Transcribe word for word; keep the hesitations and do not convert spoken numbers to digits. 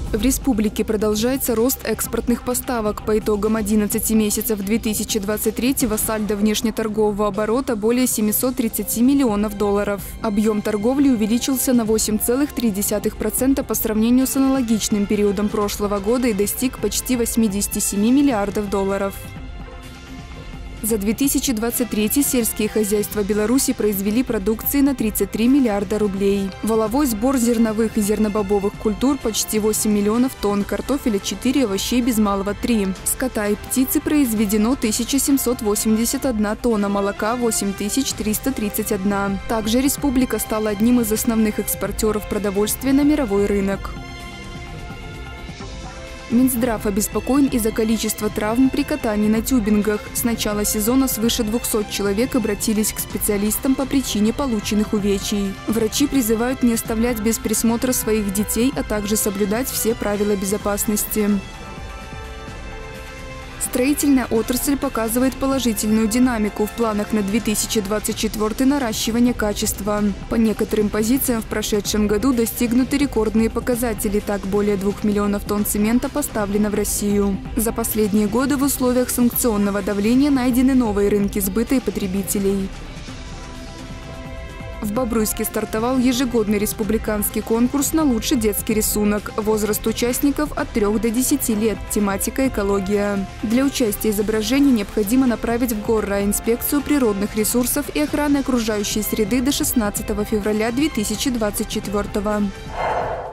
В республике продолжается рост экспортных поставок. По итогам одиннадцати месяцев две тысячи двадцать третьего сальдо внешнеторгового оборота более семисот тридцати миллионов долларов. Объем торговли увеличился на восемь целых три десятых процента по сравнению с аналогичным периодом прошлого года и достиг почти восьмидесяти семи миллиардов долларов. За две тысячи двадцать третий сельские хозяйства Беларуси произвели продукции на тридцать три миллиарда рублей. Валовой сбор зерновых и зернобобовых культур почти восемь миллионов тонн, картофеля четыре, овощей без малого три. Скота и птицы произведено тысяча семьсот восемьдесят одна тонна, молока восемь тысяч триста тридцать одна. Также республика стала одним из основных экспортеров продовольствия на мировой рынок. Минздрав обеспокоен из-за количества травм при катании на тюбингах. С начала сезона свыше двухсот человек обратились к специалистам по причине полученных увечий. Врачи призывают не оставлять без присмотра своих детей, а также соблюдать все правила безопасности. Строительная отрасль показывает положительную динамику. В планах на две тысячи двадцать четвёртый наращивание качества. По некоторым позициям в прошедшем году достигнуты рекордные показатели. Так, более двух миллионов тонн цемента поставлено в Россию. За последние годы в условиях санкционного давления найдены новые рынки сбыта и потребителей. В Бобруйске стартовал ежегодный республиканский конкурс на лучший детский рисунок. Возраст участников от трёх до десяти лет. Тематика – экология. Для участия изображений необходимо направить в Горрайинспекцию природных ресурсов и охраны окружающей среды до шестнадцатого февраля две тысячи двадцать четвёртого.